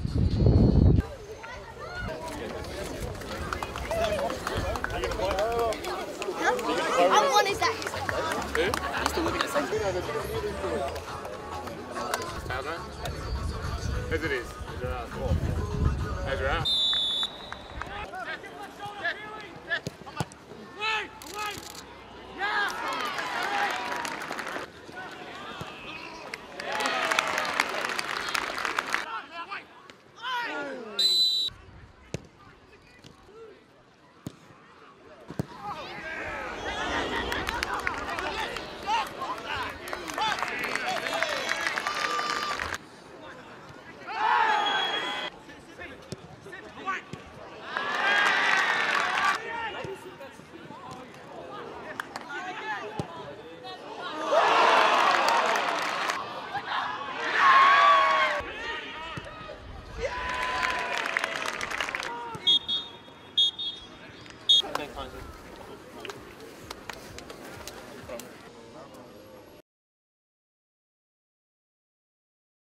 And one is that. Who? You still looking at the same thing? As it is. Measure out.